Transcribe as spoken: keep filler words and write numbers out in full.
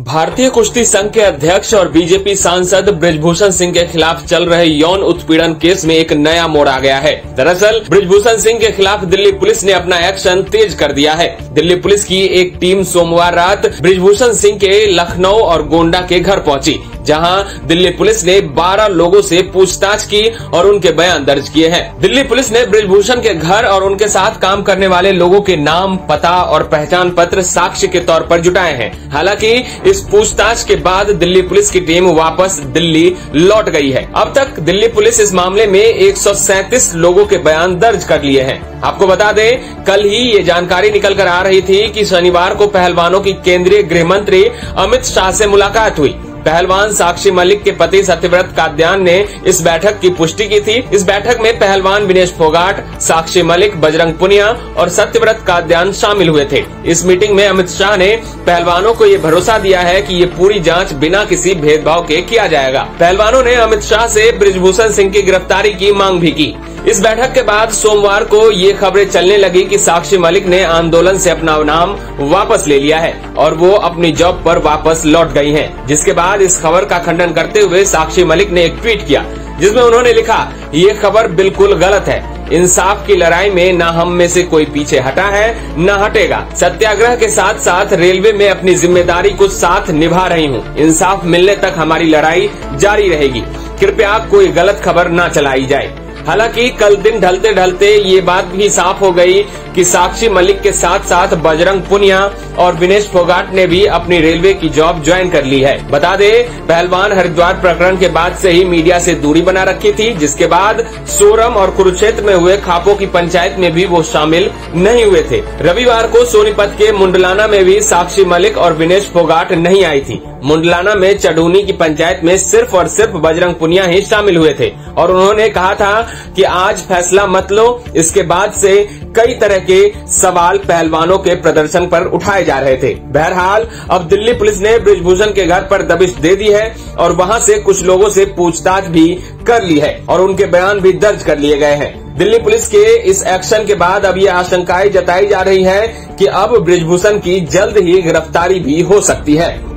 भारतीय कुश्ती संघ के अध्यक्ष और बीजेपी सांसद बृजभूषण सिंह के खिलाफ चल रहे यौन उत्पीड़न केस में एक नया मोड़ आ गया है। दरअसल बृजभूषण सिंह के खिलाफ दिल्ली पुलिस ने अपना एक्शन तेज कर दिया है। दिल्ली पुलिस की एक टीम सोमवार रात बृजभूषण सिंह के लखनऊ और गोंडा के घर पहुंची, जहां दिल्ली पुलिस ने बारह लोगों से पूछताछ की और उनके बयान दर्ज किए हैं। दिल्ली पुलिस ने बृजभूषण के घर और उनके साथ काम करने वाले लोगों के नाम, पता और पहचान पत्र साक्ष्य के तौर पर जुटाए हैं। हालांकि इस पूछताछ के बाद दिल्ली पुलिस की टीम वापस दिल्ली लौट गई है। अब तक दिल्ली पुलिस इस मामले में एक सौ सैंतीस लोगों के बयान दर्ज कर लिए हैं। आपको बता दें, कल ही ये जानकारी निकल कर आ रही थी कि शनिवार को पहलवानों की केंद्रीय गृह मंत्री अमित शाह से मुलाकात हुई। पहलवान साक्षी मलिक के पति सत्यव्रत काद्यान ने इस बैठक की पुष्टि की थी। इस बैठक में पहलवान विनेश फोगाट, साक्षी मलिक, बजरंग पुनिया और सत्यव्रत काद्यान शामिल हुए थे। इस मीटिंग में अमित शाह ने पहलवानों को ये भरोसा दिया है कि ये पूरी जांच बिना किसी भेदभाव के किया जाएगा। पहलवानों ने अमित शाह से बृजभूषण सिंह की गिरफ्तारी की मांग भी की। इस बैठक के बाद सोमवार को ये खबरें चलने लगी कि साक्षी मलिक ने आंदोलन से अपना नाम वापस ले लिया है और वो अपनी जॉब पर वापस लौट गई हैं। जिसके बाद इस खबर का खंडन करते हुए साक्षी मलिक ने एक ट्वीट किया, जिसमें उन्होंने लिखा, ये खबर बिल्कुल गलत है। इंसाफ की लड़ाई में न हम में से कोई पीछे हटा है न हटेगा। सत्याग्रह के साथ साथ रेलवे में अपनी जिम्मेदारी को साथ निभा रही हूँ। इंसाफ मिलने तक हमारी लड़ाई जारी रहेगी। कृपया कोई गलत खबर न चलाई जाए। हालांकि कल दिन ढलते ढलते ये बात भी साफ हो गई कि साक्षी मलिक के साथ साथ बजरंग पुनिया और विनेश फोगाट ने भी अपनी रेलवे की जॉब ज्वाइन कर ली है। बता दे, पहलवान हरिद्वार प्रकरण के बाद से ही मीडिया से दूरी बना रखी थी, जिसके बाद सोरम और कुरुक्षेत्र में हुए खापों की पंचायत में भी वो शामिल नहीं हुए थे। रविवार को सोनीपत के मुंडलाना में भी साक्षी मलिक और विनेश फोगाट नहीं आई थी। मुंडलाना में चडूनी की पंचायत में सिर्फ और सिर्फ बजरंग पुनिया ही शामिल हुए थे और उन्होंने कहा था कि आज फैसला मत लो। इसके बाद से कई तरह के सवाल पहलवानों के प्रदर्शन पर उठाए जा रहे थे। बहरहाल अब दिल्ली पुलिस ने बृजभूषण के घर पर दबिश दे दी है और वहां से कुछ लोगों से पूछताछ भी कर ली है और उनके बयान भी दर्ज कर लिए गए हैं। दिल्ली पुलिस के इस एक्शन के बाद अब ये आशंकाएं जताई जा रही है कि अब बृजभूषण की जल्द ही गिरफ्तारी भी हो सकती है।